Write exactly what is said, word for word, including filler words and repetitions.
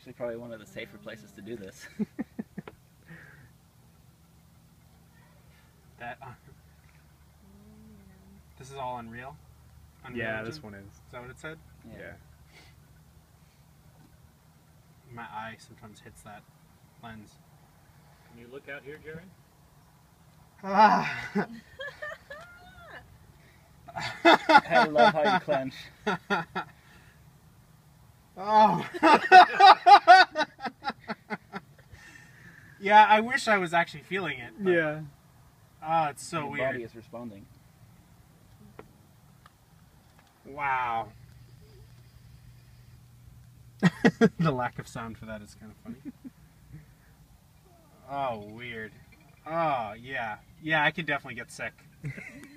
actually probably one of the safer places to do this. That uh, this is all Unreal? Unreal Yeah, Engine? this one is. Is that what it said? Yeah. Yeah. My eye sometimes hits that lens. Can you look out here, Jerry? Ah. I love how you clench. Oh. Yeah, I wish I was actually feeling it. But, Yeah. oh, it's so Your weird. body is responding. Wow. The lack of sound for that is kind of funny. Oh, weird. Oh, yeah. Yeah, I could definitely get sick.